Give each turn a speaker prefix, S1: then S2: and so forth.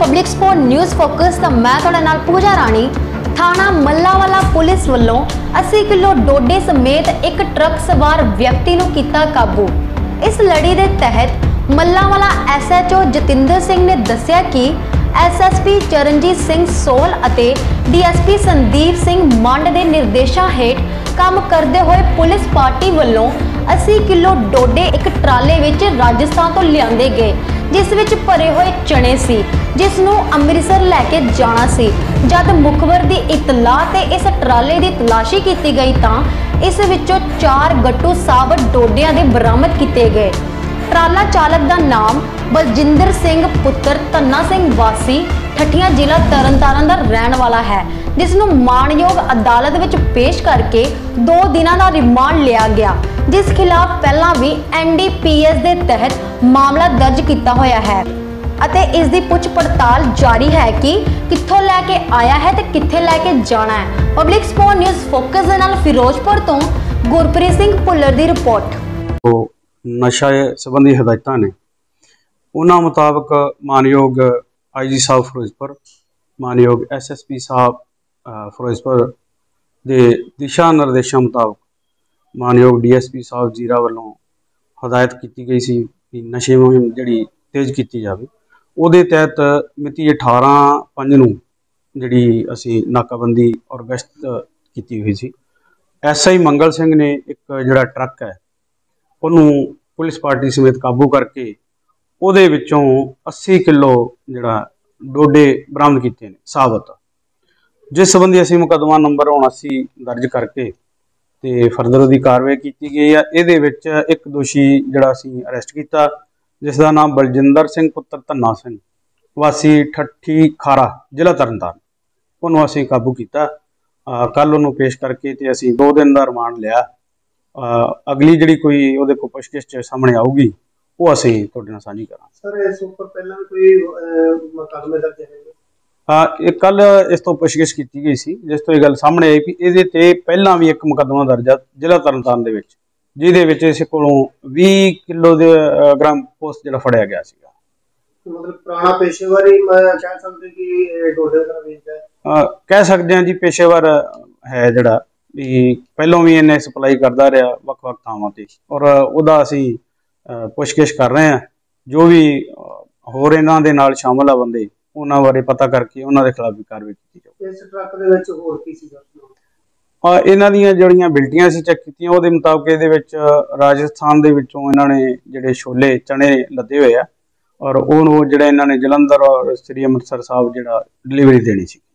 S1: Public sport news focus तो मैं तुहाडे नाल पूजा राणी। थाना मल्लावाला पुलिस वालों 80 किलो डोडे समेत एक ट्रक सवार व्यक्ति नूं कीता काबू। इस लड़ी के तहत मल्लावाला SHO जतिंदर सिंह ने दस्सिया कि SSP चरणजीत सिंह सोल अते DSP संदीप सिंह मंड के निर्देशों हेठ काम करते हुए पुलिस पार्टी वालों 80 किलो डोडे एक ट्राले विच राजस्थान तो लियाते गए, जिस विच भरे हुए चने सी, जिस नूं अमृतसर लैके जाना सी। जद मुखबर की इतलाह ते इस ट्राले की तलाशी की गई तां इस विचों 4 गट्टू साबत डोडियां दे बरामद किए गए। ट्राला चालक का नाम बलजिंदर सिंह पुत्र धन्ना सिंह वासी ठठिया जिला तरनतारन का रहने वाला है, जिसनों माणयोग अदालत विच पेश करके 2 दिनों का रिमांड लिया गया, जिस खिलाफ पहला भी NDPS के तहत मामला दर्ज किया होया है अते इस दी पुछ पड़ताल जारी है कि कित्थों लैके आया है ते कित्थे लैके जाना है। पब्लिक स्पोर्ट न्यूज़ फोकस दे नाल फिरोजपुर तो गुरप्रीत सिंह भुल्लर की रिपोर्ट।
S2: तो नशा संबंधी हिदायतां ने उन्हां मुताबक मानयोग IG साहब फिरोजपुर, मानयोग SSP साहब फिरोजपुर के दिशा निर्देशों मुताबक मानयोग DSP साहब जीरा वालों हदायत की गई सी कि नशे मुहिम जी तेज़ की जाए। उहदे तहत मिति 18/5 नूं जिहड़ी असीं नाकाबंदी और गश्त की हुई सी। SI मंगल सिंह ने एक जिहड़ा ट्रक है उन्होंने पुलिस पार्टी समेत काबू करके उहदे विचों 80 किलो जिहड़ा डोडे बरामद किए हैं साबत, जिस संबंधी असीं मुकदमा नंबर 79 दर्ज करके ते फर्दर उहदी कार्रवाई की गई है। इहदे विच एक दोषी जिहड़ा असीं अरेस्ट किया, जिसका नाम बलजिंदर सिंह पुत्र धन्ना सिंह वासी ठठी खारा जिला तरनतारन, उन्होंने असीं काबू किया। कल उन्होंने पेश करके ते असीं 2 दिन का रिमांड लिया। अगली जी कोई उहदे कोल पुछगिछ सामने आऊगी वो असीं तुहाडे नाल साझी करांगे।
S3: सर इस उपर पहला कोई मुकदमे दर्ज है?
S2: हाँ, कल इस तो पुछगिछ की गई सी, जिस तो ये गल सामने आई कि इहदे ते पहला भी एक मुकदमा दर्ज है जिला तरनतारन दे विच, जिहदे विच इस कोलों 20 किलो दे ग्राम पोस्ट जिहड़ा फड़िया गया सीगा।
S3: मतलब पुराना पेशेवर ही कह सकते कि डोडे का वेचदा है?
S2: कह सकते हैं जी, पेशेवर है जिहड़ा भी पहलों भी इन्हें सप्लाई करता रहा वक्-वक् थावां ते, और उहदा असीं पुछगिछ कर रहे हैं। जो भी होर इन्हां दे नाल शामिल आ बंदे उन्हां बारे पता करके उन्हां दे खिलाफ भी कार्रवाई की जाए।
S3: इस ट्रक दे विच होर की सी?
S2: इन्हां दीयां जिहड़ियां बिल्टियां सी चेक कीतियां, उहदे मुताबक इहदे विच राजस्थान दे विचों इन्हां ने जिहड़े छोले चने लदे होए आ और उहनूं जिहड़े इन्हां ने जलंधर और श्री अमृतसर साहब जिहड़ा डिलीवरी देनी सी।